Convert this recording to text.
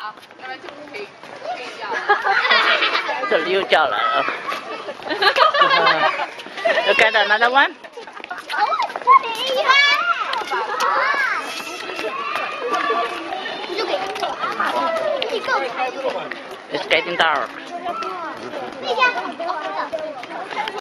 啊，要不然就不可以叫。 这里又叫了。You get another one? It's getting dark.